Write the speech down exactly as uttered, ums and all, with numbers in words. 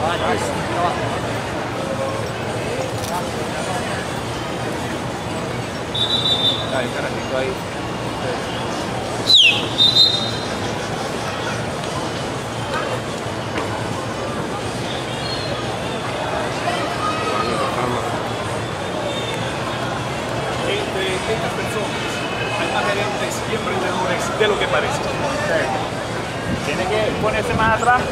Hay un carajito ahí. Entre estas personas hay más gerentes y emprendedores de lo que parece. Tiene que ponerse más atrás.